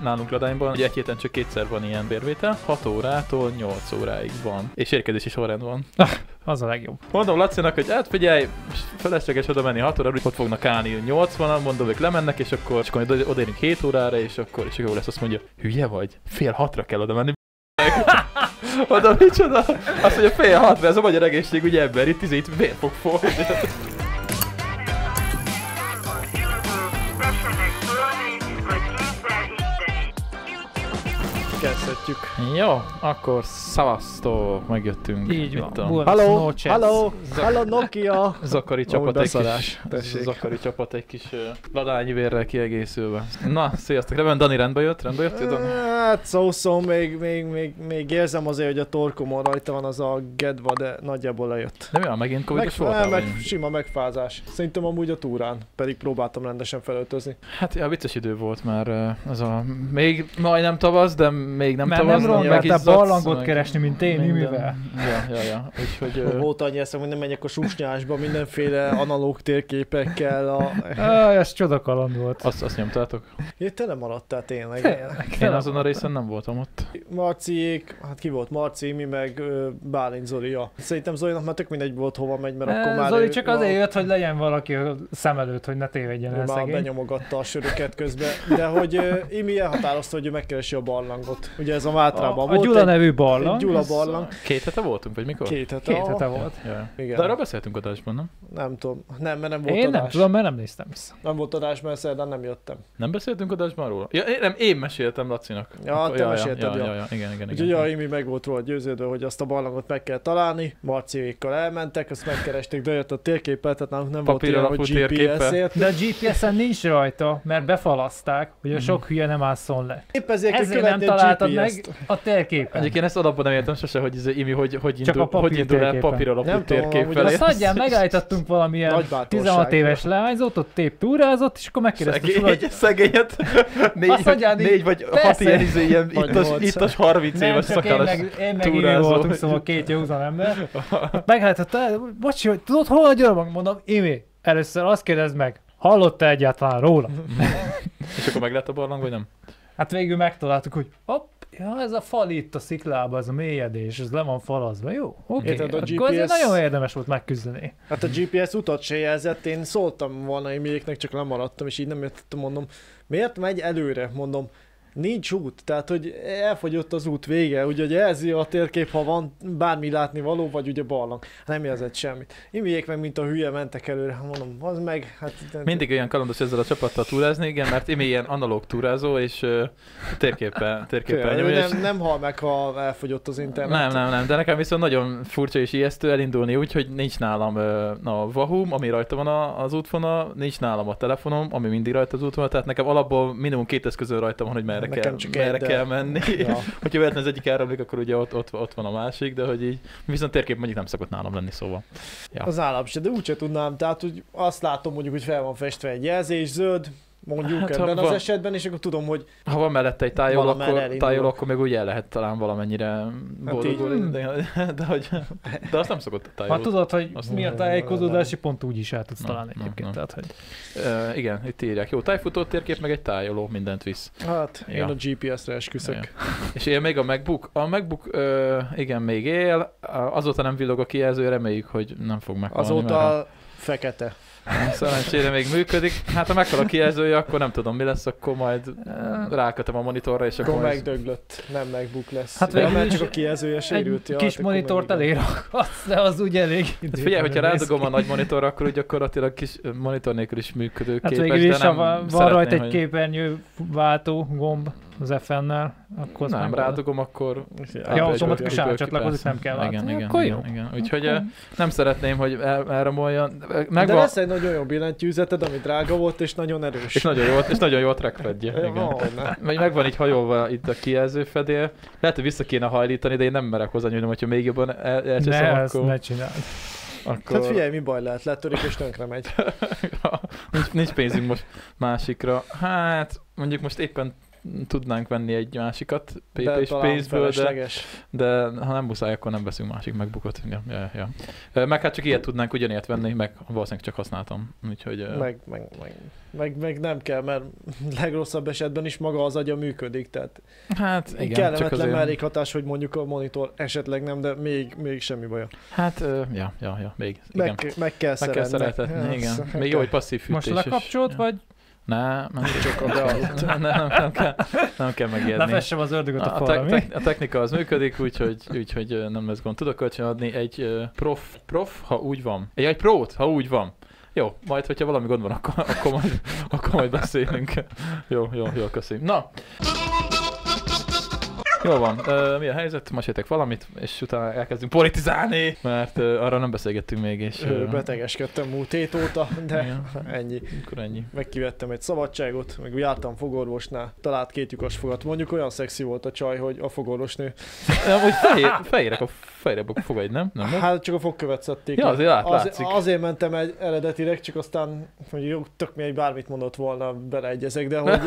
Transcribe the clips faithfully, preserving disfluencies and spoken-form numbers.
nálunk Ladányban, hogy egy héten csak kétszer van ilyen bérvétel, hat órától nyolc óráig van. És érkezési sorrend van. Az a legjobb. Mondom Lacinak, hogy hát figyelj, felesleges oda menni hat órára, ott fognak állni nyolcvanan, mondom, ők lemennek, és akkor, és akkor odaérünk hét órára, és akkor és jó lesz, azt mondja, hülye vagy? Fél hatra kell oda menni. Oda micsoda? Azt mondja, fél hatra, ez a magyar egészségügyi ember, itt izé, itt vér fog fogni. Kezdhetjük. Jó, akkor szavaztok, megjöttünk. Így van. Hello, hello, hello, hello Nokia. Zakari csapat egy kis, Zakari csapat egy kis uh, ladányi vérrel kiegészülve. Na, sziasztok, remélem Dani rendbe jött? Rendbe jött, Dani? Hát szó-szó, még, még, még, még érzem azért, hogy a torkomon rajta van az a gedva, de nagyjából lejött. De mi van, megint covidos voltál? Meg, meg sima megfázás. Szerintem amúgy a túrán, pedig próbáltam rendesen felöltözni. Hát ja, vicces idő volt már az a... Még majdnem tavasz, de még nem mert tavasz. Nem rongyáltál barlangot meg keresni, mint én, mivel? Ja, ja, ja. Úgyhogy... Uh... Volt annyi eszem, hogy nem menjek a susnyásba mindenféle analóg térképekkel. A... Ah, ez csodakaland volt. Azt, azt nyomtátok? Én tele maradtál tényleg. Tényleg. Én azon a részen nem voltam ott. Marciék, hát ki volt? Marci, mi meg uh, Bálint Zolia. Szerintem Zolinak már tök mindegy volt hova megy, mert akkor már... Zoli csak azért jött, hogy legyen valaki a szem előtt, hogy ne tévedjen el már szegény. benyomogatta a söröket közben. De hogy uh, Imi elhatározta, hogy ő megkeresi a barlangot. Ugye ez a Mátrában a, volt. A Gyula egy, nevű barlang. Gyula barlang. Két hete voltunk, vagy mikor? Két hete. Két hete volt. Ja. Igen. De arra beszéltünk adásban, nem? Nem tudom. Nem, mert nem volt Én adás. nem tudom, mert nem néztem vissza. Nem volt adás, mert szerdán nem jöttem. Nem beszéltünk adásban róla? Ja, én, nem, én meséltem Lacinak. Ja, te ja, mesélted, ja. ja. Ja, ja, igen, igen, Úgyhogy igen. a Imi meg volt róla győződve, hogy azt a barlangot meg kell találni. Marciékkal elmentek, azt megkeresték, de jött a térképet, tehát nálunk nem Papír volt ilyen, hogy gé pé es-ért. De a gé pé es-en nincs rajta, mert befalaszták, hogy a sok hülye nem ásszon le. Épp ezért, ezért nem találtad meg a térképen. Egyébként ezt alapban nem értem sose, hogy ez Imi hogy, hogy indul, papír hogy indul el térképen. papír alapú Nem térkép tudom, felé. Azt hagyján, megállítottunk valamilyen tizenhat éves leányzót, ott épp túrázott, és akkor megkérdeztük, Szegény, hogy... Szegényet, négy, vagy, négy vagy hat ilyen, izé, ilyen ittas, ittas harminc éves szakalas túrázó. Én meg Imi voltunk, szóval két józan ember. Megállította, bocsi, hogy tudod, hol a gyarabang? Mondom, Imi, először azt kérdezd meg, hallotta egyáltalán róla? És akkor meg lett a barlang, vagy nem? Hát végül megtaláltuk, hogy hopp, ja, ez a fal itt a sziklában, ez a mélyedés, ez le van falazva, jó? Oké, okay. Akkor azért nagyon érdemes volt megküzdeni. Hát a gé pé es utat se jelzett, én szóltam volna Imiéknek, csak lemaradtam, és így nem értettem, mondom, miért megy előre, mondom, nincs út, tehát hogy elfogyott az út vége, ugye jelzi a térkép, ha van bármi látni való, vagy ugye barlang. Nem jelzett semmit. Imiék meg, mint a hülye, mentek előre, mondom, az meg, hát... Mindig olyan kalandos ezzel a csapattal túrázni, igen, mert Imi ilyen analóg túrázó, és uh, térképpel, térképpel nyomja. Nem, nem hal meg, ha elfogyott az internet. Nem, nem, nem, de nekem viszont nagyon furcsa és ijesztő elindulni úgy, hogy nincs nálam uh, a Vahum, ami rajta van a, az útvonal, nincs nálam a telefonom, ami mindig rajta az útvonal, tehát nekem alapból minimum két eszközön rajta van, hogy merre kell, merre kell menni. Ja. Hogyha véletlenül az egyik elromlik, akkor ugye ott, ott, ott van a másik, de hogy így, viszont térkép mondjuk nem szokott nálam lenni, szóval. Ja. Az állam se, de úgyse tudnám, tehát hogy azt látom mondjuk, hogy fel van festve egy jelzés, zöld, mondjuk hát, ebben az van, esetben, és akkor tudom, hogy ha van mellette egy tájol, akkor, tájol, akkor még úgy el lehet talán valamennyire boldogulni, hát de, de, hogy, de azt nem szokott a tájol. Ha tudod, hogy mi a tájékozódási pont, úgy is el tudsz találni egyébként. Na. Tehát, hogy... Uh, igen, itt írják. Jó, tájfutó térkép, meg egy tájoló, mindent visz. Hát, ja. én a gé pé es-re esküszök. Ja. És él még a MacBook? A MacBook uh, igen, még él. Azóta nem villog a kijelző, reméljük, hogy nem fog meghalni. Azóta mert... fekete. Szerencsére még működik. Hát ha meghal a kijelzője, akkor nem tudom mi lesz, akkor majd rákötöm a monitorra, és akkor... Akkor megdöglött, nem MacBook lesz. Hát végül ja, is csak a kijelzője sérült. Egy kis monitort elérakadsz, de az úgy elég. Hát figyelj, hogyha rádugom a nagy monitorra, akkor úgy gyakorlatilag kis monitor nélkül is működőképes, hát végül is, de nem ha van rajta egy hogy... képernyőváltó gomb az ef en-nel, akkor nem, nem rádugom, akkor... Ja, automatikusan átcsatlakozik, nem kell igen, igen, akkor igen, jó. Igen. Úgyhogy akkor... nem szeretném, hogy el, elromoljon. Megvan... De lesz egy nagyon jó billentyűzeted, ami drága volt, és nagyon erős. És nagyon jó, és nagyon jó a trackpadje. Meg megvan így hajolva itt a kijelzőfedél. Lehet, hogy vissza kéne hajlítani, de én nem merek hozzányúlni, hogyha még jobban el, elcseszem, ne, akkor... ezt ne csináld. Akkor... Hát figyelj, mi baj lehet, letörik és tönkre megy. nincs, nincs pénzünk most másikra. Hát, mondjuk most éppen tudnánk venni egy másikat pé De pés talán pénzből, de, felesleges. de ha nem muszáj, akkor nem veszünk másik MacBookot. Ja, ja, ja. Meg hát csak ilyet tudnánk ugyanilyet venni, meg valószínűleg csak használtam. Úgyhogy, Meg, meg, meg, meg, meg nem kell, mert legrosszabb esetben is maga az agya működik, tehát hát igen, csak kellemetlen azért... mellékhatás, hogy mondjuk a monitor esetleg nem, de még, még semmi baja. Hát, uh, ja, ja, ja, még, igen. Meg, meg kell Meg kell szeretni. szeretetni, igen. Meg Még jó, hogy passzív fűtés. Most lekapcsolt, is. vagy? Nem, nem, Csak a bealudt. nem, nem, nem, kell, nem kell megijedni. Ne fessem az ördögöt a A, falra, te, mi? te, a technika az működik, úgyhogy, úgyhogy nem lesz gond. Tudok kölcsön adni egy uh, prof, prof, ha úgy van. Egy, egy prót, ha úgy van. Jó, majd, hogyha valami gond van, akkor, akkor, majd, akkor majd beszélünk. Jó, jó, jó, köszönöm. Na! Jó van, uh, mi a helyzet? Meséltek valamit, és utána elkezdünk politizálni, mert uh, arra nem beszélgettünk még, és... Ö, Uh, Betegeskedtem múlt hét óta, de igen. ennyi. Akkor ennyi. Megkivettem egy szabadságot, meg jártam fogorvosnál, talált két lyukas fogat. Mondjuk olyan szexi volt a csaj, hogy a fogorvosnő. Amúgy fehér, fehérek a fehérebb a fogaid, nem? nem nem? Hát csak a fogkövet szedték. Ja, le. azért lát, Az, látszik. azért mentem egy eredetileg, csak aztán, hogy jó, tök még bármit mondott volna, beleegyezek, de hogy...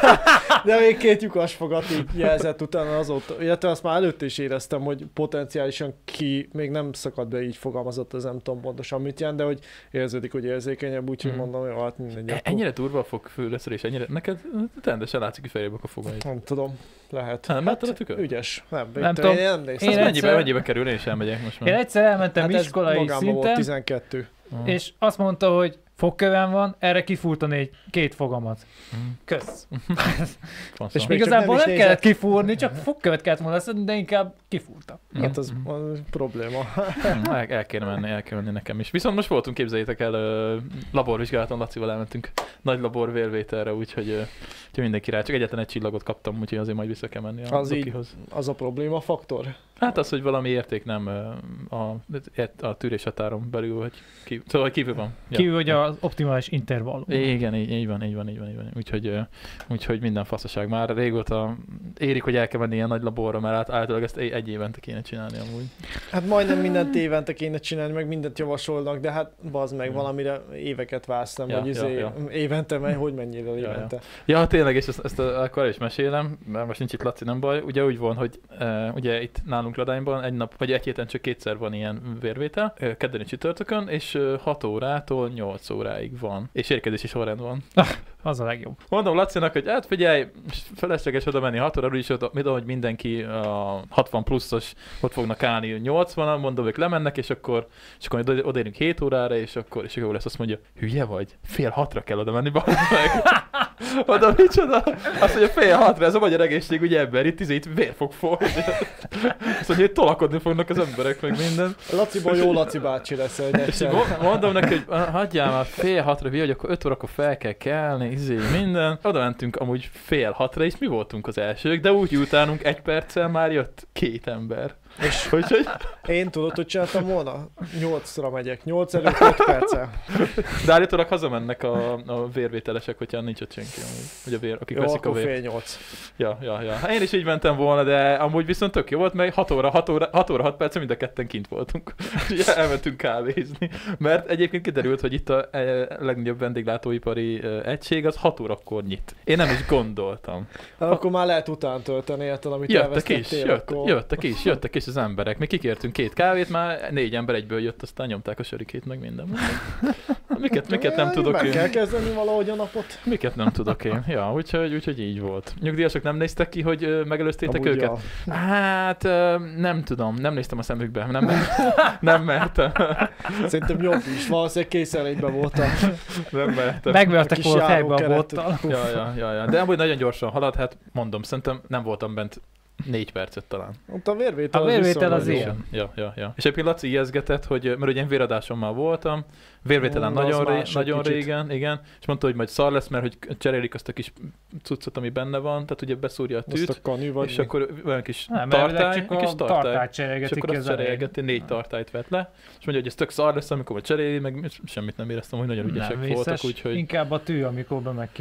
de még két lyukas fogat így jelzett utána azóta. Illetve azt már előtt is éreztem, hogy potenciálisan ki, még nem szakadt be, így fogalmazott, az nem tudom pontosan mit jelent, de hogy érződik, hogy érzékenyebb, úgyhogy Mhm. mondom, jó, hát mindegy. E- akkor- Ennyire durva a fogfőleszörés, ennyire... Neked rendesen látszik, hogy fehérebbek a fogaid. Nem tudom, lehet. Hát, láttad a tükör? Ügyes. Nem, Nem tudom. tudom. Én nem néztem. Én Azt mennyibe, egyszer- mennyibe kerül? Én is elmegyek most Én már. egyszer elmentem Hát ez iskolai magában volt szinten, tizenkettő. Aha. és azt mondta, hogy fogkövem van, erre kifúrtani egy két fogamat. Mhm. Kösz. Faszom. És még Igazából csak nem, nem is kellett kifúrni, csak fogkövet kellett volna szedni, de inkább kifúrtam. Hát az, Mhm. az probléma. Hmm, El, el kéne menni, el kéne menni nekem is. Viszont most voltunk, képzeljétek el, ö, laborvizsgálaton, Lacival elmentünk nagy labor vérvételre, úgyhogy, ö, úgyhogy mindenki rá. Csak egyetlen egy csillagot kaptam, úgyhogy azért majd vissza kell menni a Az így. dokihoz. Az a probléma faktor. Hát az, hogy valami érték nem ö, a, a tűrés határon belül, vagy kívül, szóval kívül van. Ja. Kívül, hogy az optimális intervallum. Igen, így, így van, így van, így van, így van. Úgyhogy, ö, úgyhogy minden faszaság. Már régóta érik, hogy el kell menni ilyen nagy laborra, mert át, általában ezt egy évente kéne csinálni amúgy. Hát majdnem mindent évente kéne csinálni, meg mindent javasolnak, de hát bazd meg, Hmm. valamire éveket vártam, Ja, hogy izé, ja, évente megy, hogy mennyire ja. évente. Ja, tényleg, és ezt, ezt a, akkor el is mesélem, mert most nincs itt Laci, nem baj. Ugye úgy van, hogy uh, ugye itt nálunk Radányban egy nap, vagy egy héten csak kétszer van ilyen vérvétel, uh, kedden és csütörtökön, és uh, hat órától nyolc óráig van. És érkezési sorrend van. Az a legjobb. Mondom Lacinak, hogy hát figyelj, felesleges oda menni hat óra, úgyis oda, minden, hogy mindenki a hatvan pluszos ott fognak állni nyolcvanan, mondom, hogy lemennek, és akkor, és akkor oda- odaérünk hét órára, és akkor, és akkor lesz, azt mondja, hülye vagy? Fél hatra kell oda menni, bazd meg. Oda micsoda? Azt mondja, fél hatra, ez a magyar egészségügyi ember, itt, itt vér fog folyni. Azt mondja, hogy tolakodni fognak az emberek, meg minden. Laciból jó Laci bácsi lesz egy És így egyszer. mo- mondom neki, hogy "Ah, hagyjál már fél hatra, hogy akkor öt órakor fel kell kelni, izé, minden. Oda mentünk amúgy fél hatra, és mi voltunk az elsők, de úgy utánunk egy perccel már jött két ember. És Úgyhogy, én tudod, hogy csináltam volna? Nyolcra megyek, nyolc előtt öt perccel. de állítólag hazamennek a, a vérvételesek, hogyha nincs ott senki, amúgy. Vagy a vér, akik Jó, veszik a akkor vért. fél nyolc. Ja, ja, ja. Hát én is így mentem volna, de amúgy viszont tök jó volt, mert hat óra, hat óra, hat óra, hat perc, mind a ketten kint voltunk. És elmentünk kávézni. Mert egyébként kiderült, hogy itt a e, legnagyobb vendéglátóipari e, egység az hat órakor nyit. Én nem is gondoltam. Akkor már lehet után tölteni, érted, amit Jöttek is, elvesztettél, jött, akkor... jöttek is, jöttek is az emberek. Mi kikértünk két kávét, már négy ember egyből jött, aztán nyomták a sörikét, meg minden. Miket, miket nem Jaj, tudok Meg én. kell kezdeni valahogy a napot. Miket nem tudok én. Ja, úgyhogy, úgyhogy így volt. Nyugdíjasok nem néztek ki, hogy ö, megelőztétek Amúgy őket? ja. Hát ö, nem tudom, nem néztem a szemükbe, nem, nem mertem. Szerintem jobb is, valószínűleg kényszerlétben voltam. Nem mertem. Megvertek kis volna fejbe a járókeret. bottal. Ja, ja, ja, ja. De amúgy nagyon gyorsan halad, hát mondom, szerintem nem voltam bent négy percet talán. Ott a vérvétel A vérvétel az viszonylag ilyen. jó. Ja, ja, ja. És egyébként Laci ijeszgetett, hogy, mert ugye én véradáson már voltam, vérvételen Mm, az nagyon, ré, más egy nagyon kicsit. régen, igen, és mondta, hogy majd szar lesz, mert hogy cserélik azt a kis cuccot, ami benne van, tehát ugye beszúrja a Azt tűt, a kanű vagy és mi? akkor olyan kis Nem, tartály, elvileg egy csak kis a tartály. tartályt És cserélgetik akkor ki azt az elején. cserélgeti, négy tartályt vett le, és mondja, hogy ez tök szar lesz, amikor majd cseréli, meg semmit nem éreztem, hogy nagyon ügyesek Nem voltak, vészes, úgyhogy inkább a tű, amikor be meg kijön.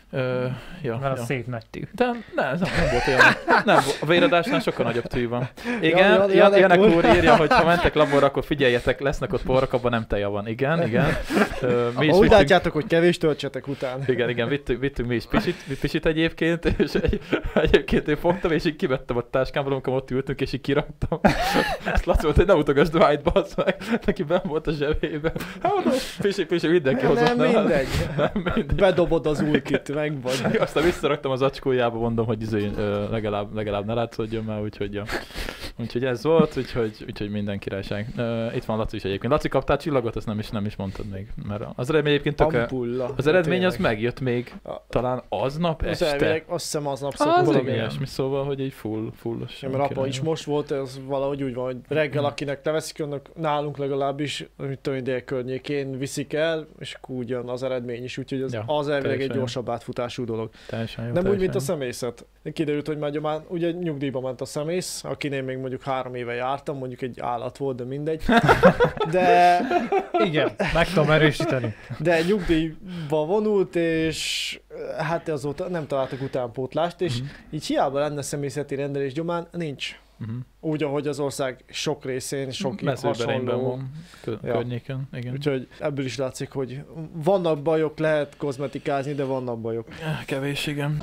Ö, ja, Mert ja. a szép nagy tű. De ne, ez nem, nem volt olyan. Nem, a véradásnál sokkal nagyobb tű van. Igen, Ja, ja, Janek Janek úr. úr írja, hogy ha mentek laborra, akkor figyeljetek, lesznek ott porrak, abban nem teja van. Igen, igen. Ö, mi is Úgy vittünk, látjátok, hogy kevés, töltsetek után. igen, igen, vittünk, vittünk mi is pisit, pisit egyébként, és egy, egyébként én fogtam, és így kivettem a táskámból, amikor ott ültünk, és így kiraktam. Azt Laci volt, hogy ne utogasd Dwight, bassz meg, neki benn volt a zsebében. Hát mondom, pisi, pisi, mindenki hozott. Nem mindegy. Nem mindegy. Bedobod az ulkit, meg vagy. Aztán visszaraktam az acskójába, mondom, hogy izé, ö, legalább, legalább ne látszódjon már, úgyhogy, ja. Úgyhogy ez volt, úgyhogy, úgyhogy minden királyság. Uh, itt van Laci is egyébként. Laci, kaptál csillagot? Azt nem is, nem is mondtad még. Mert az eredmény egyébként tökre... Ampulla. Az eredmény az Tényleg. megjött még A- talán aznap Az este. elvileg, azt hiszem aznap Az szokott valami lenni. ilyesmi, szóval, hogy egy full, fullos. Ja, mert apa is most volt, ez valahogy úgy van, hogy reggel akinek leveszik, önök nálunk legalábbis, mit tudom, dél környékén viszik el, és akkor úgy jön az eredmény is, úgyhogy az, Ja, az elvileg egy teljesen jó. gyorsabb átfutású dolog. Teljesen jó, Nem úgy, teljesen mint a jó. személyzet. Kiderült, hogy már, már ugye nyugdíjba ment a szemész, akinél még mondjuk három éve jártam, mondjuk egy állat volt, de mindegy. De, Igen, meg tudom erősíteni. de nyugdíjba vonult, és hát azóta nem találtak utánpótlást, és Mhm. így hiába lenne személyzeti rendelés gyomán, nincs. Mhm. Úgy, ahogy az ország sok részén, sok Mezőberényben hasonló. van, kö- Ja. környéken, igen. Úgyhogy ebből is látszik, hogy vannak bajok, lehet kozmetikázni, de vannak bajok. Kevés, igen.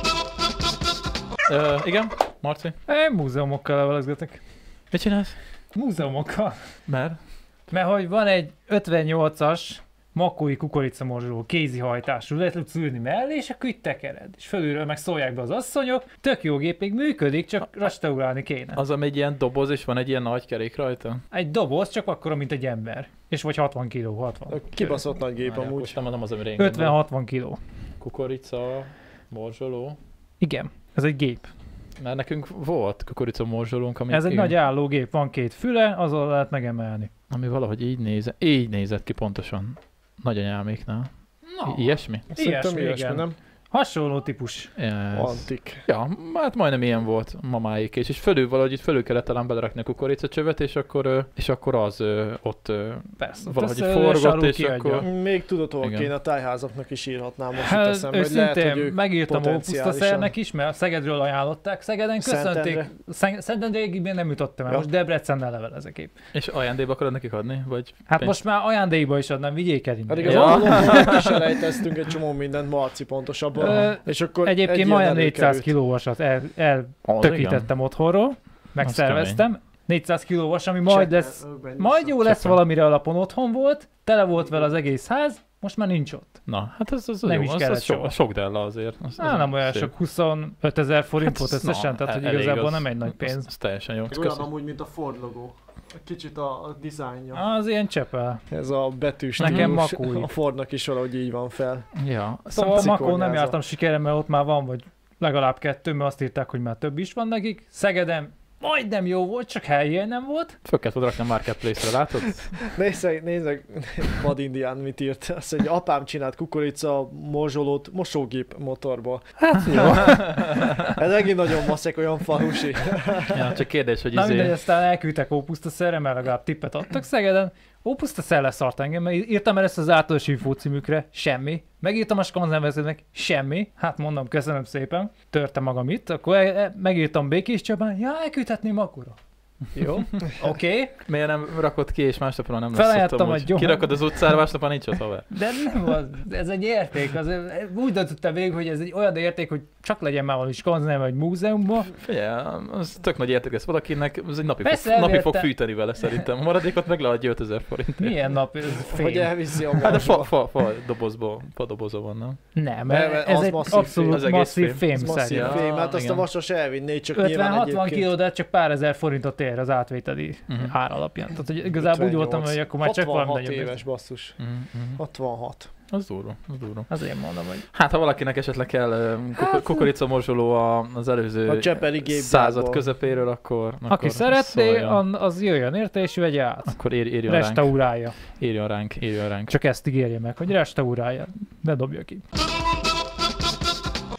Uh, igen, Marci? Én múzeumokkal levelezgetek. Mit csinálsz? Múzeumokkal. Mert? Mert hogy van egy ötvennyolcas makói kukoricamorzsoló kézihajtású, lehet tudsz ülni mellé, és akkor itt tekered. És fölülről meg szólják be az asszonyok, tök jó gép, még működik, csak restaurálni kéne. Az, ami egy ilyen doboz, és van egy ilyen nagy kerék rajta? Egy doboz, csak akkora, mint egy ember. És vagy hatvan kiló, hatvan. Kibaszott nagy gép Várjál, amúgy. most nem mondom az, ami régen volt. ötven-hatvan kiló. Kukorica, morzsoló. Igen, ez egy gép. Mert nekünk volt kukorica morzsolónk, ami, Ez egy igen, nagy állógép, van két füle, azon lehet megemelni. ami valahogy így nézett, így nézett ki pontosan nagyanyáméknál. No. I- ilyesmi? Szerintem Ilyesmi, ilyesmi, igen. nem? Hasonló típus. Ez... Antik. Ja, hát majdnem ilyen volt mamáik, és, és fölül valahogy itt fölül kellett talán belerakni a kukoricacsövet, és akkor, ö, és akkor az ö, ott ö, Persze. valahogy ezt, ö, forgott, Saru és kiadja. akkor... Még tudod, hol Igen. kéne, a tájházaknak is írhatnám most itt Hát eszembe, hogy lehet, őszintén hogy ők megírtam potenciálisan- Ópusztaszernek is, mert Szegedről ajánlották. Szegeden köszönték. Szentendre. Szeg- Szentendréig még nem jutottam el, Ja. most Debrecennel levelezek épp. És ajándékba akarod nekik adni? Vagy Hát pénz- most már ajándékba is adnám, vigyék el innen. Pedig Ja. az alapon is elejteztünk egy csomó mindent, Marci pontosabban. Ö, és akkor Egyébként egy majdnem ilyen négyszáz előkerült. kilóvasat el, Az igen. eltökítettem otthonról, megszerveztem. négyszáz kilóvas, ami majd Check- lesz, Ökben majd vissza. jó lesz Checken. valamire alapon otthon volt, tele volt vele az egész ház, most már nincs ott. Na, hát ez, ez Nem jó, is az, kellett az sok, soha. sok della azért. Az, Á, nem olyan sok, huszonöt ezer forint Hát volt ez- összesen, na, tehát hogy elég igazából az- nem egy nagy Az, pénz. az teljesen jó. Olyan Köszönöm. amúgy, mint a Ford logó. Kicsit a, a dizájnja. Az ilyen csepel. Ez a betűs Nekem stílus. makói. A Fordnak is valahogy így van fel. Ja, Szóval a Makón nem cikonyázza. jártam sikerem, mert ott már van, vagy legalább kettő, mert azt írták, hogy már több is van nekik. Szegeden majdnem jó volt, csak helyén nem volt. föl kellett rakni a Marketplace-re, látod? Nézzek, nézzek, Vad Indián mit írt. Azt, hogy apám csinált kukorica morzsolót mosógép motorba. Hát jó. Ez megint nagyon maszek, olyan falusi. Ja, csak kérdés, hogy Na mindegy, izé... aztán elküldtek Ópusztaszerre, mert legalább tippet adtak Szegeden. Ópusztaszer leszart engem, mert írtam el ezt az általános infó címükre, semmi. Megírtam a skanzenvezőnek, semmi. Hát mondom, köszönöm szépen, törte magam itt. Akkor e- e- megírtam Békés Csabán, ja, elküldhetném akkora. Jó, oké. Okay. Miért nem rakod ki, és másnapra nem lesz Felajánlottam ott egy amúgy? gyomat. Kirakod az utcára, másnapra nincs ott haver. De nem az, ez egy érték. Az, úgy döntöttem végig, hogy ez egy olyan érték, hogy csak legyen már valami skanzen vagy múzeumban. Figyelj, az tök nagy érték lesz valakinek, ez egy napi, Persze, fog, napi fog elvérte. fűteni vele szerintem. A maradékot meg leadja ötezer forint. Milyen nap, ez Hogy fém. elviszi a Hát a fa, marsba. fa, fa dobozból, fa dobozó van, nem? Nem, Nem, az ez egy masszív abszolút fém. Az egész masszív fém. fém Ez masszív Ja, szerint. fém, hát azt igen. a vasas elvinné, csak nyilván ötven-hatvan egyébként. kiló, de csak pár ezer forintot ér az átvételi Mhm. ár alapján. Tehát hogy igazából úgy voltam, hogy akkor már csak valami hatvanhat nagyobb. éves basszus. Mm, mm. hatvanhat. Az durva, az durva. Azért mondom, hogy Hát ha valakinek esetleg kell ö, kuk- kukoricamorzsoló a- az előző A Csepeli gépgyárból. század közepéről, akkor, aki akkor szeretné, szóljon. an- az jöjjön érte és vegye át. Akkor ír, írjon ránk, Restaurálja. írjon ránk, írjon ránk. Csak ezt ígérje meg, hogy restaurálja. Ne dobja ki.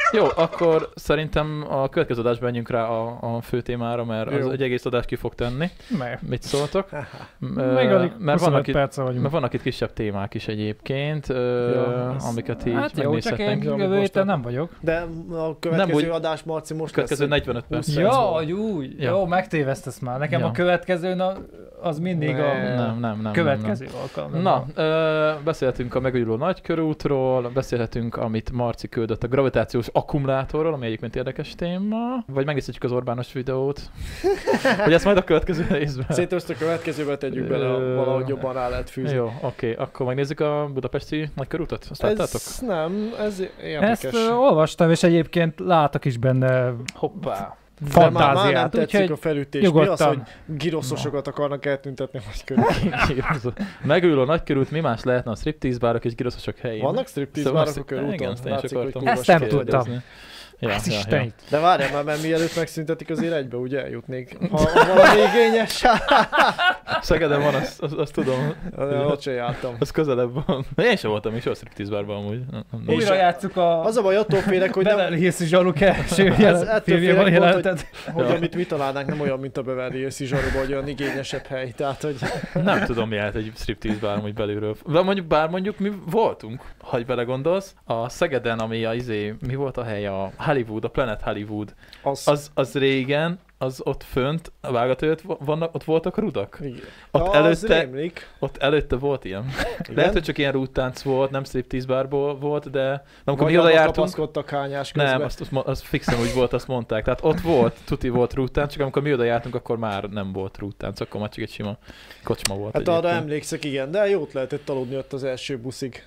Jó, akkor szerintem a következő adásban menjünk rá a, a fő témára, mert az Jó. egy egész adást ki fog tenni. Mert Mit szóltok? még alig mert vannak itt, perc vagyunk. mert vannak itt kisebb témák is egyébként, ö, Ja, ez- amiket így Hát jó, csak én megnézhetnénk. amit jövő most héten nem- nem vagyok. De a következő úgy- adás, Marci, most Következő lesz egy negyvenöt perc. húsz perc Ja, múlva. jó, Ja. jó, megtévesztesz már. Nekem Ja. a következő, na, az mindig Ne. a Nem, nem, nem. nem, következő nem. alkalom. Na, ö, beszélhetünk a megújuló nagykörútról, beszélhetünk, amit Marci küldött a gravitációs akkumulátorról, ami egyébként érdekes téma, vagy megnézhetjük az Orbános videót. Hogy ezt majd a következő részben. Szerintem ezt a következőbe tegyük bele, Ö, valahogy jobban rá lehet fűzni. Jó, oké, akkor megnézzük a budapesti nagykörútat? Azt láttátok? Ez nem, ez Ezt érdekes. uh, olvastam, és egyébként látok is benne Hoppá. De már, már nem fantáziát, tetszik úgyhogy a felütés. Mi az, nyugodtan. hogy giroszosokat akarnak eltüntetni most körül? Megújuló nagykörút, mi más lehetne a striptease bárok és giroszosok helyén? Vannak striptease Szóval bárok a körúton? igen, ezt én is Látszik, hogy akartam. kurva Ezt nem siker vagy tudtam. az. Ja, Ez ja, is ja. tény. De várjál már, mert mielőtt megszüntetik azért egybe, ugye eljutnék. Ha, ha valami igényes, Szegeden van, azt, azt, azt tudom. ott se jártam. Az közelebb van. Én sem voltam még soha striptease bárban amúgy. Nem, nem, nem. Újra játsszuk a Az a baj, attól félek, hogy nem, Beverly Hills zsaluk első Ez jelen- ettől filmjében félek volt, jelentet. hogy Ja. amit mi találnánk, nem olyan, mint a Beverly Hills zsaruba, hogy olyan igényesebb hely. Tehát, hogy nem tudom, mi lehet egy striptease bár amúgy belülről. De mondjuk, bár mondjuk mi voltunk, ha belegondolsz. A Szegeden, ami a izé, mi volt a hely? A Hollywood, a Planet Hollywood. az... Az, az régen, az ott fönt, a vágat előtt vannak, ott voltak rudak? igen. Ott az előtte, rémlik. ott előtte volt ilyen. Igen. Lehet, hogy csak ilyen rúttánc volt, nem striptease bárból volt, de de amikor Vagy mi oda abba jártunk, kapaszkodtak hányás közben. nem, azt, azt, mo- az fixen úgy volt, azt mondták. Tehát ott volt, tuti volt rúttánc, csak amikor mi oda jártunk, akkor már nem volt rúttánc, akkor már csak egy sima kocsma volt. Hát arra egyébként. emlékszek, igen, de jót lehetett aludni ott az első buszig.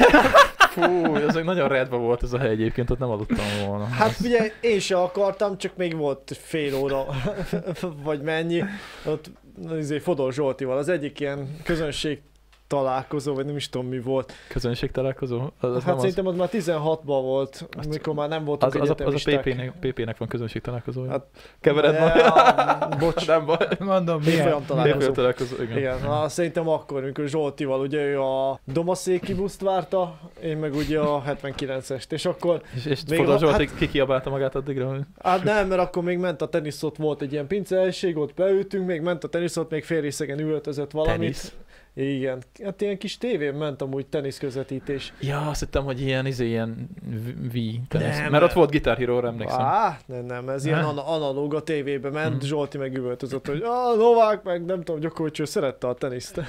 Fú, ez egy nagyon redva volt ez a hely egyébként, ott nem aludtam volna. Hát Az- ugye én se akartam, csak még volt fél óra, vagy mennyi. Ott azért Fodor Zsoltival, az egyik ilyen közönség találkozó, vagy nem is tudom mi volt. Közönség találkozó? Az, az Hát nem az, szerintem az már tizenhatban volt, Azt- amikor már nem voltak az, az, a, az a egyetemisták. pé pének, pé pének van közönség találkozója. Hát, Kevered de- majd? a- Bocs, Nem baj. Mondom, Évfolyam milyen. találkozó. pé pé találkozó, igen. Igen, na, szerintem akkor, amikor Zsoltival, ugye ő a Domaszéki buszt várta, én meg ugye a hetvenkilencest, és akkor, És, és Még Fodor a- Zsolt hát- kikiabálta magát addigra, hogy hát nem, mert akkor még ment a tenisz, ott volt egy ilyen pincelhelyiség, ott beültünk, még ment a tenisz, ott még fél részegen üvöltözött valamit. tenisz. Igen, hát ilyen kis tévén ment amúgy tenisz közvetítés. Ja, azt hittem, hogy ilyen, izé, ilyen v- V tenisz. Nem, Mert ott nem. volt Guitar Hero, emlékszem. Á, nem, nem, ez ilyen Ne? ana- analóg a tévébe ment, Mhm. Zsolti meg üvöltözött, hogy ah, Novák meg nem tudom, Gyokovics, ő szerette a teniszt.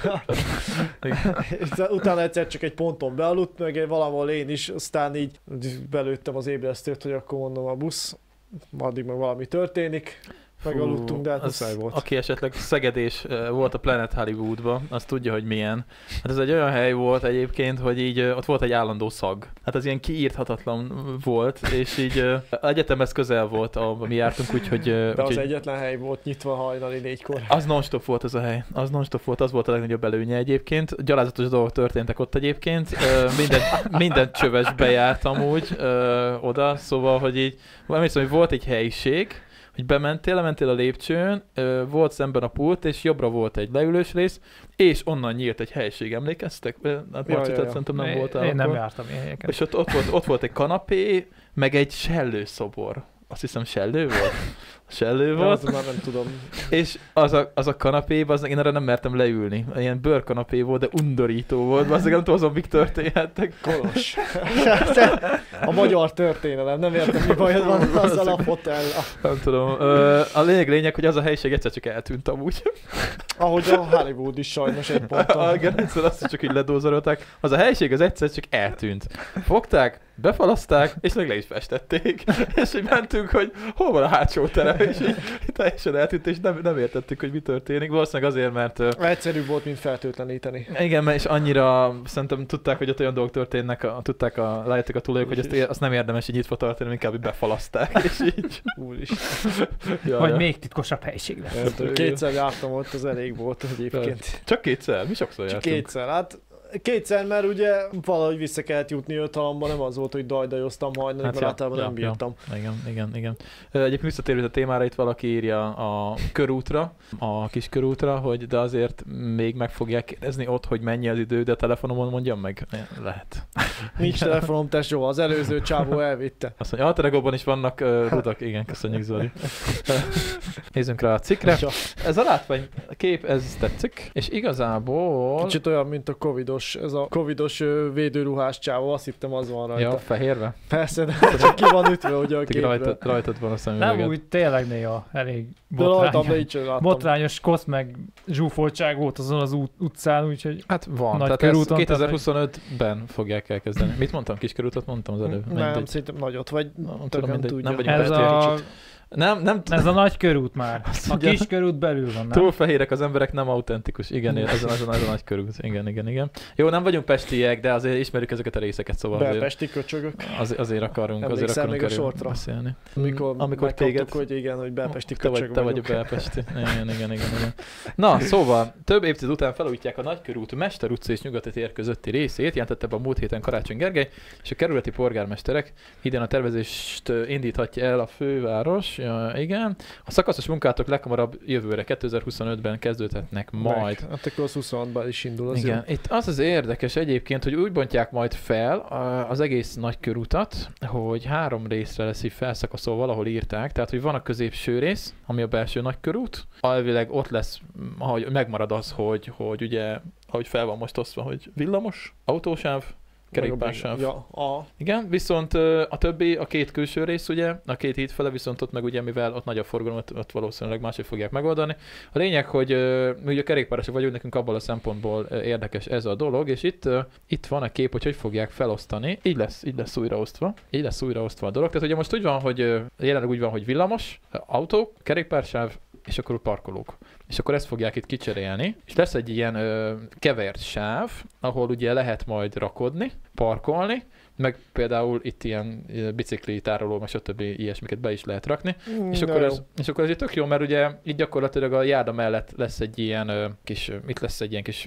És utána egyszer csak egy ponton bealudt, meg valahol én is, aztán így belőttem az ébresztőt, hogy akkor mondom a busz, addig meg valami történik. Megaludtunk, de hát az, muszáj volt. aki esetleg szegedés uh, volt a Planet Hollywoodba, az tudja, hogy milyen. Hát ez egy olyan hely volt egyébként, hogy így uh, ott volt egy állandó szag. Hát az ilyen kiírthatatlan volt, és így uh, egyetemhez közel volt, ahol mi jártunk, úgyhogy... Uh, De az úgyhogy egyetlen hely volt nyitva hajnali négykor. az non-stop volt ez a hely. Az non-stop volt, az volt a legnagyobb előnye egyébként. Gyalázatos dolgok történtek ott egyébként. Uh, minden, minden csöves bejárt amúgy uh, oda, szóval, hogy így... Emlékszem, hogy volt egy helyiség, hogy bementél, lementél a lépcsőn, ö, volt szemben a pult, és jobbra volt egy leülős rész, és onnan nyílt egy helység, emlékeztek? Ö, Hát Ja, Marci, ja, ja, ja. szerintem nem Én- voltál Én nem akkor. jártam ilyen helyeken. És ott, ott, volt, ott volt egy kanapé, meg egy sellőszobor. Azt hiszem sellő volt? Sellő De volt. azt már nem tudom. És az a, az a kanapé, az én arra nem mertem leülni. Ilyen bőrkanapé volt, de undorító volt. Az nem tudom, azon mik történhettek. Kolos. A magyar történelem, nem értem, mi bajod van azzal a fotel. Nem tudom. Ö, a lényeg lényeg, hogy az a helység egyszer csak eltűnt amúgy. Ahogy a Hollywood is sajnos egy ponton. Igen, egyszer azt csak így ledózolták. Az a helység az egyszer csak eltűnt. Fogták, befalaszták, és meg le is festették. És így mentünk, hogy hol van a hátsó terem, és így teljesen eltűnt, és nem, nem értettük, hogy mi történik. Valószínűleg azért, mert ö, Egyszerűbb volt, mint fertőtleníteni. igen, mert és annyira szerintem tudták, hogy ott olyan dolgok történnek, a, tudták a, rájöttek a tulajok, hogy azt, azt nem érdemes így nyitva tartani, inkább így befalaszták, és így. Úristen. Ja, Vagy ja. még titkosabb helyiség lesz. Kétszer jártam ott, az elég volt egyébként. Csak kétszer? Mi sokszor Csak jártunk? kétszer, hát kétszer, mert ugye valahogy vissza kellett jutni Ötalamba, nem az volt, hogy dajdajoztam hajnali, hát mert általában ja, nem ja, bírtam. Ja. Igen, igen, igen. Egyébként visszatérő a témára, itt valaki írja a körútra, a kis körútra, hogy de azért még meg fogják kérdezni ott, hogy mennyi az idő, de a telefonomon mondjam meg? Lehet. Nincs telefonom, tesó, az előző csávó elvitte. Azt mondja, a Telegóban is vannak uh, rudak, igen, köszönjük Zoli. Nézzünk rá a cikkre. Ez a látvány kép, ez tetszik, és igazából... Kicsit olyan, mint a covidos, ez a covidos védőruhás csávó, azt hittem az van rajta. Ja, fehérve? Persze, de csak ki van ütve ugye a képre. Rajtad, rajtad van a szemüveget. Nem úgy, tényleg néha elég botrányos, botrányos kosz meg zsúfoltság volt azon az út, utcán, úgyhogy... Hát van, nagy tehát ez körúton, kétezer-huszonötben fogják elkezdeni. Mit mondtam, kiskörútot mondtam az előbb? Nem, nem szerintem nagyot, vagy nem, tudom, mindegy, tudja. nem vagyunk ez a... Nem, nem Ez a nagy körút már. A kis körút belül van, nem? Túl fehérek az emberek, nem autentikus. Igen, ez a, ez a, ez a nagy körút. Igen, igen, igen. Jó, nem vagyunk pestiek, de azért ismerjük ezeket a részeket, szóval Belpesti köcsögök. Az, azért akarunk, azért akarunk még a sortra beszélni. Amikor, amikor téged... hogy igen, hogy belpesti köcsög Te vagy a belpesti. Igen, igen, igen, igen. Na, szóval több évtized után felújítják a Nagykörút Mester utca és Nyugati tér közötti részét, jelentette be a múlt héten Karácsony Gergely, és a kerületi polgármesterek idén a tervezést indíthatja el a főváros. Ja, igen. A szakaszos munkálatok leghamarabb jövőre, kétezer-huszonötben kezdődhetnek majd. Meg, hát akkor az huszonhatban is indul az. Igen. Jó. Itt az az érdekes egyébként, hogy úgy bontják majd fel az egész Nagykörutat, hogy három részre lesz így felszakaszolva, valahol írták, tehát hogy van a középső rész, ami a belső Nagykörút. Elvileg ott lesz, ahogy megmarad az, hogy, hogy ugye, ahogy fel van most osztva, hogy villamos, autósáv, kerékpársáv. Ja, a. Igen, viszont a többi, a két külső rész ugye, a két híd fele, viszont ott meg ugye, mivel ott nagyobb forgalom, ott, ott valószínűleg máshogy fogják megoldani. A lényeg, hogy mi ugye kerékpárosok vagyunk, nekünk abból a szempontból érdekes ez a dolog, és itt, itt van a kép, hogy hogy fogják felosztani. Így lesz, így lesz újraosztva. Így lesz újraosztva a dolog. Tehát ugye most úgy van, hogy jelenleg úgy van, hogy villamos, autó, kerékpársáv, és akkor parkolók. És akkor ezt fogják itt kicserélni, és lesz egy ilyen ö, kevert sáv, ahol ugye lehet majd rakodni, parkolni, meg például itt ilyen bicikli tároló, meg stb. Ilyesmiket be is lehet rakni. Mm, és, akkor ez, és akkor ez itt tök jó, mert ugye így gyakorlatilag a járda mellett lesz egy ilyen ö, kis, itt lesz egy ilyen kis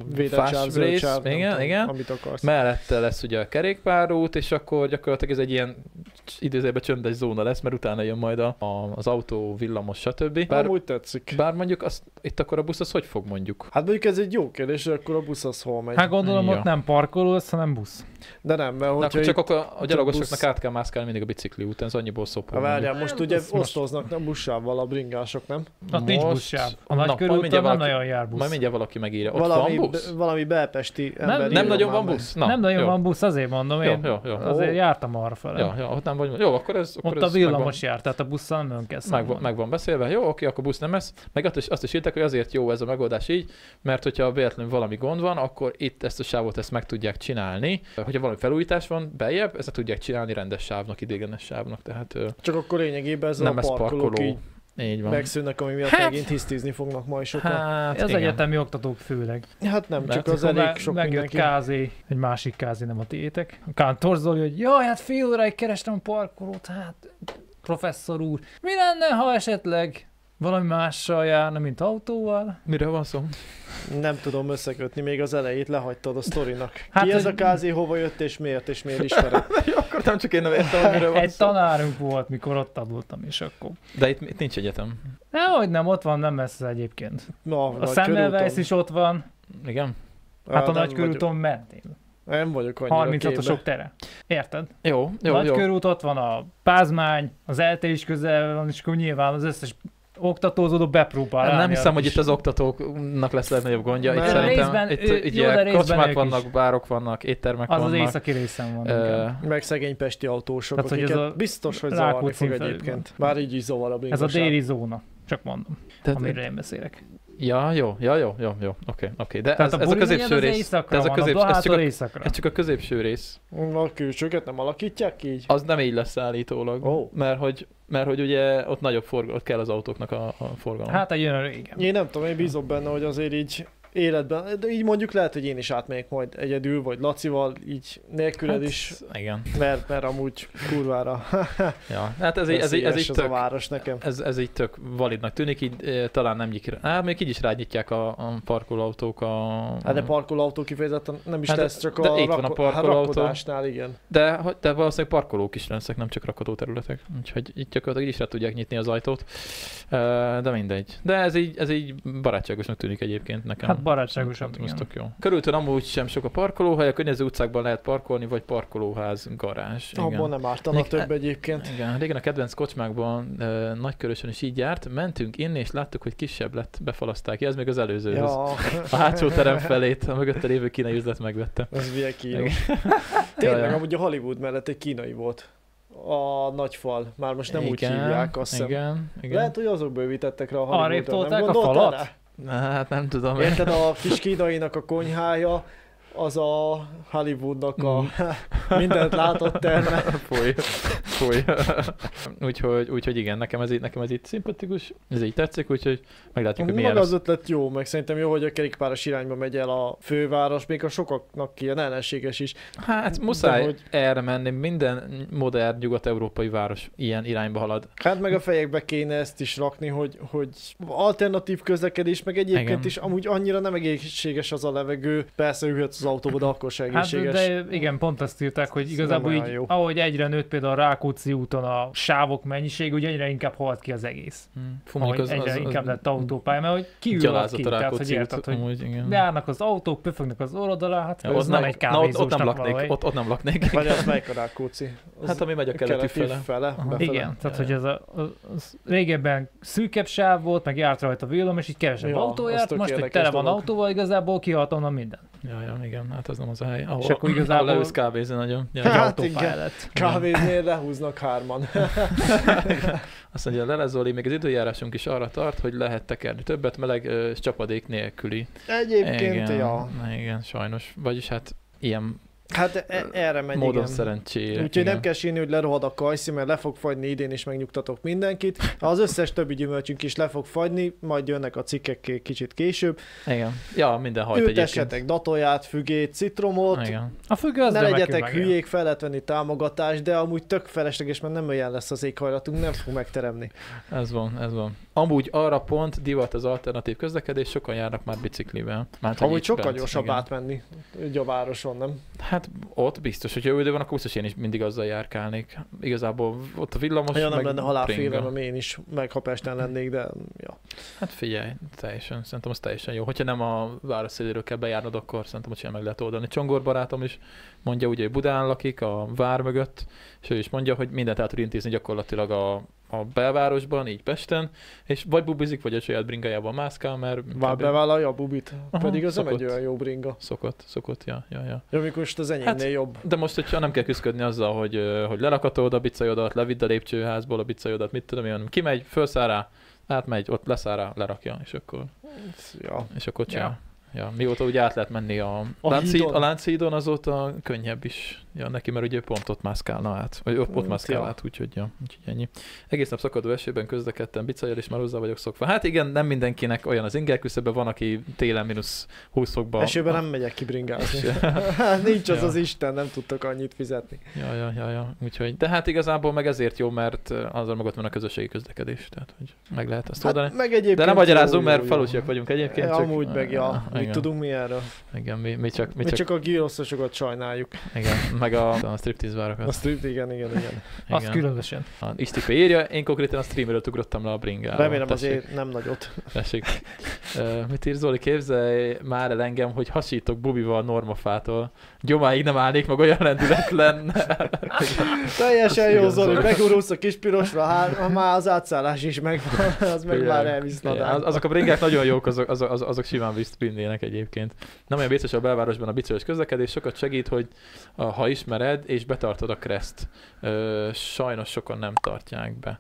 fás rész, sáv, igen, tudom, igen. Amit akarsz. Mellette lesz ugye a kerékpárút, és akkor gyakorlatilag ez egy ilyen idézőjelben csöndes zóna lesz, mert utána jön majd a, a, az autó, villamos, stb. Bár, Amúgy tetszik. Bár mondjuk azt, itt akkor a busz az hogy fog mondjuk? Hát mondjuk ez egy jó kérdés, hogy akkor a busz az hol megy. Hát gondolom ja. Ott nem parkoló lesz, hanem busz. De nem, mert hogyha csak akkor a gyalogosoknak busz... át kell mászkálni mindig a bicikli úton, ez annyiból szopó. Várjál, most ugye osztoznak nem buszsávval a bringások, nem? Ott nincs buszsáv. A Nagykörúton nem nagyon jár busz. Majd mindjárt valaki megírja. Ott valami, van busz? Valami belpesti ember. Nem, nem nagyon van busz? Na, nem nagyon jó. Van busz, azért mondom én. Jó, jó, jó. Azért jártam arra fele. Ja, ja, ott nem vagy. Jó, akkor ez akkor ott ez a villamos jár, tehát a busszal nem nagyon kell meg, meg van beszélve. Jó, oké, akkor busz nem ez. Meg azt is, azt is írták, hogy azért jó ez a megoldás így, mert hogyha véletlenül valami gond van, akkor itt ezt a sávot ezt meg tudják csinálni. Hogyha valami felújítás van beljebb, ezt tudják csinálni rendes sávnak, ideiglenes sávnak, tehát csak akkor lényegében ez nem a parkolók parkoló. Így van. Megszűnnek, ami miatt hát, megint hisztizni fognak majd sokan. Hát, az igen. Egyetemi oktatók főleg. Hát nem, csak az elég me- sok megjött mindenki. Kázé, egy másik Kázé, nem a tiétek. A Kántor Zoli, hogy jaj, hát fél óráig kerestem a parkolót, hát professzor úr. Mi lenne, ha esetleg valami mással járna, mint autóval? Miről van szó? Nem tudom összekötni, még az elejét lehagytad a sztorinak. Hát Ki ez egy... a Kázé, hova jött és miért, és miért ismered? Akkor nem csak én nem értem, hogy miről van egy szó. tanárunk volt, mikor ott tanultam, és akkor... De itt, itt nincs egyetem. Nehogy nem, ott van, nem messze egyébként. Na, a Semmelweis is ott van. Igen? Hát a Nagykörúton mentén. Nem vagyok annyira harminchatosok tere. Érted? Jó, jó, Nagykörút, ott van a Pázmány, az é té is közel van, és akkor nyilván az összes oktatózódó bepróbál. Nem, nem hiszem, hogy itt az oktatóknak lesz a legnagyobb gondja. Itt szerintem részben, itt, ő, itt jó, de kocsmák vannak, bárok vannak, éttermek az vannak. Az az északi részen van. Uh, meg szegény pesti autósok, tehát, akiket a biztos, hogy zavarni fog egyébként. Bár így is zavar a bringaság. Ez a déli zóna, csak mondom, tehát, amire én beszélek. Ja, jó, ja, jó, jó, jó, oké, oké. De tehát ez, ez a középső rész. Ez, ez, a közép, a ez, csak a, éjszakra. ez csak a középső rész. A külsőket nem alakítják így? Az nem így lesz állítólag, oh. mert, hogy, mert hogy ugye ott nagyobb forgalom, ott kell az autóknak a, a forgalom. Hát egy jön a régen. Én nem tudom, én bízom benne, hogy azért így életben. De így mondjuk lehet, hogy én is átmegyek majd egyedül, vagy Lacival, így nélküled Hát, is, igen. mert, mert amúgy kurvára Ja, hát ez, így- ez, így- ez, így ez a tök, város nekem. ez, ez így tök validnak tűnik, így eh, talán nem nyik, hát még így is rágyítják a, a parkolóautók a... Hát de parkolóautó kifejezetten nem is Hát lesz, de- csak de a, itt van a rako- parkolóautó. rakodásnál, igen. De, hogy- de valószínűleg parkolók is lesznek, nem csak rakható területek. Úgyhogy itt gyakorlatilag így is rá tudják nyitni az ajtót. Eh, De mindegy. De ez így, ez így barátságosnak tűnik egyébként nekem. Hát barátságosabb, Ez igen. tök jó. Körültőn amúgy sem sok a parkolóhely, a környező utcákban lehet parkolni, vagy parkolóház, garázs. Igen. Abban nem ártana Még- több egyébként. Igen, régen a kedvenc kocsmákban e, Nagykörösön is így járt, mentünk inni, és láttuk, hogy kisebb lett, befalaszták ki, ez még az előzőhöz. Ja, A hátsó terem felét, a mögötte lévő kínai üzlet megvette. ez milyen kínos. Igen. Tényleg, Ja, ja. amúgy a Hollywood mellett egy kínai volt. A nagy fal. Már most nem úgy Igen, hívják, azt hiszem. Igen, igen. Lehet, hogy azok bővítettek rá a Arrébb Hollywoodra. tolták Nem a gondoltál falat? rá? Na, hát nem tudom. Érted, a kis kínainak a konyhája, az a Hollywoodnak a mindent látott terme. Fúj, fúj. úgyhogy, úgyhogy igen, nekem ez, így, nekem ez így szimpatikus, ez így tetszik, úgyhogy meglátjuk, hogy milyen Maga lesz. az ötlet jó, meg szerintem jó, hogy a kerékpáros irányba megy el a főváros, még a sokaknak ilyen ellenséges is. Hát muszáj De hogy- erre menni, minden modern nyugat-európai város ilyen irányba halad. Hát meg a fejekbe kéne ezt is rakni, hogy, hogy alternatív közlekedés, meg egyébként Igen. is amúgy annyira nem egészséges az a levegő. Persze ülhetsz az autóba, de akkor se Hát egészséges. de igen, pont azt írták, hogy Ez igazából nem így, olyan jó. ahogy egyre nőtt például a Rákóczi úton a sávok mennyiség, ugye egyre inkább halt ki az egész. Hmm. Fú, Ahogy mondjuk egyre inkább lett autópálya, mert hogy kiül az gyalázat ki, a tehát hogy Rákóczi érted, út, hogy amúgy, igen. beállnak az autók, pöfögnek az orrod alá, hát Ja, ez ott nem nem, egy na, ott, ott nem kávézósnak laknék, valahogy. ott, ott nem laknék. Vagy az melyik a Rákóczi? Az Hát ami megy a keleti fele. fele Aha. befele. Igen, tehát Ja, hogy ez a, az régebben szűkebb sáv volt, meg járt rajta villám, és így kevesebb Ja, autó az járt, tök most, hogy érdekes tele van dolog. autóval, igazából kihalt onnan minden. Ja, ja, igen, hát az nem az a hely. Ahol, És akkor igazából- ahol leülsz kávézni nagyon. Ja, Egy Hát autópálya igen. lett. Kávéznél lehúznak hárman. Azt mondja, Lele Zoli, még az időjárásunk is arra tart, hogy lehet tekerni többet meleg ö, és csapadék nélküli. Egyébként, igen, ja. igen, sajnos. Vagyis hát ilyen Hát e- erre megy, módon igen. szerencsére. Úgyhogy igen. nem kell sírni, hogy lerohad a kajszi, mert le fog fagyni idén, és megnyugtatok mindenkit. Az összes többi gyümölcsünk is le fog fagyni, majd jönnek a cikkek kicsit később. Igen. Ja, minden hajt egyébként. Ültessetek datóját, fügét, citromot, Igen. A függő az ne remekül legyetek megjön. hülyék, fel lehet venni támogatást, de amúgy tök felesleges, mert nem olyan lesz az éghajlatunk, nem fog megteremni. Ez van, ez van. Amúgy arra pont divat az alternatív közlekedés, sokan járnak már biciklivel. Már hogy Amúgy itt sokkal bent, gyorsabb igen. átmenni így a városon, nem? Hát ott biztos, hogy jó idő van, akkor biztos én is mindig azzal járkálnék. Igazából ott a villamos, Ja, nem meg lenne bringa. halálfélelmem én is, meg ha Pesten lennék, de ja. Hát figyelj, teljesen, szerintem az teljesen jó. Hogyha nem a város széléről kell bejárnod, akkor szerintem ott sem meg lehet oldani. Csongor barátom is mondja, ugye, hogy Budán lakik, a vár mögött, és ő is mondja, hogy mindent el tud intézni gyakorlatilag a, a belvárosban, így Pesten, és vagy bubizik, vagy a saját bringájában mászkál, mert Vár kb. bevállalja a bubit, Aha, pedig az nem szokott. egy olyan jó bringa. Szokott, szokott, ja, ja, ja. Ja, amikor most az enyémnél Hát, jobb. De most, hogyha nem kell küzdködni azzal, hogy, ö, hogy lerakatod a bicajodat, levidd a lépcsőházból a bicajodat, mit tudom én, hanem kimegy, felszáll rá, átmegy, ott leszáll rá, lerakja, és akkor, Ja. és akkor csinál. Ja. Ja, mióta úgy át lehet menni a, A Lánchíd, hídon. a Lánchídon, azóta könnyebb is ja, neki, mert ugye pont ott mászkálna át, vagy ott, ott Mm, mászkál ja. át, úgyhogy, ja, úgyhogy ennyi. Egész nap szakadó esőben közlekedtem bicajjal, és már hozzá vagyok szokva. Hát igen, nem mindenkinek olyan az inger küszöbe, van, aki télen mínusz húsz fokba. Esőben nem megyek ki bringázni. Hát nincs az Ja. az Isten, nem tudtok annyit fizetni. Ja, ja, ja, ja. Úgyhogy, de hát igazából meg ezért jó, mert azzal maga ott van a közösségi közlekedés, tehát hogy meg lehet azt oldani. Hát, meg egyébként De nem jó, magyarázunk, jó, mert jó. falusiak vagyunk egyébként. Ja, csak, amúgy meg, ja. Mit igen, tudunk mi erről? igen, mi, mi csak, mi Mi csak, csak a gyrosztosokat sajnáljuk. igen, meg a, a striptease várokat. A strip, igen, igen, igen. Az Igen. különösen. A Istipé írja, én konkrétan a streamerről ugrottam le a bringára. Remélem Tessék, azért nem nagyot. Tessék. Uh, mit ír Zoli, képzelj már el engem, hogy hasítok bubival normafától. Gyomáig nem állnék, meg olyan lendület lenne. Teljesen jó, Igen, Zoli, Zoli. megurulsz a kis pirosra, hát már az átszállás is megvan, az meg már elvisz Igen, az, nadrágba. azok a bringák nagyon jók, azok, azok, azok, azok simán vinnének egyébként. Nem olyan biztos a belvárosban a biciklis közlekedés, sokat segít, hogy a, ha ismered és betartod a kreszt. Ö, sajnos sokan nem tartják be.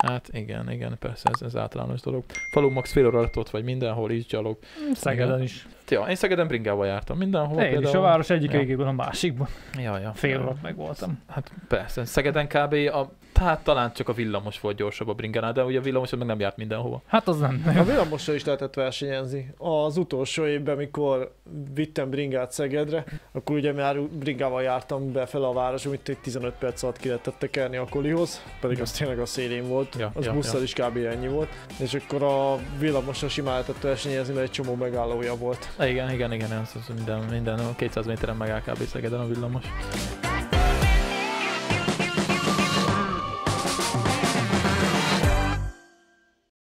Hát igen, igen, persze, ez, ez általános dolog. Falu max fél óra alatt ott vagy mindenhol is gyalog. Szegeden is. Ja, én Szegeden bringával jártam mindenhol. Én is a város egyik ja. végéből a másikban. Ja, ja. Fél ja. órat meg voltam. Hát persze, Szegeden kb. A, hát talán csak a villamos volt gyorsabb a bringánál, de ugye a villamos meg nem járt mindenhova. Hát az nem. A villamosra is lehetett versenyezni. Az utolsó évben, mikor vittem bringát Szegedre, akkor ugye már bringával jártam befele a város, amit egy tizenöt perc alatt ki lehetett tekerni a kolihoz, pedig az tényleg a szélén volt, Ja, az ja, busszal ja. is kb. Ennyi volt. És akkor a villamosra simán lehetett versenyezni, mert egy csomó megállója volt. Igen, igen, igen, az, az minden, minden kétszáz méteren megáll kb. Szegeden a villamos.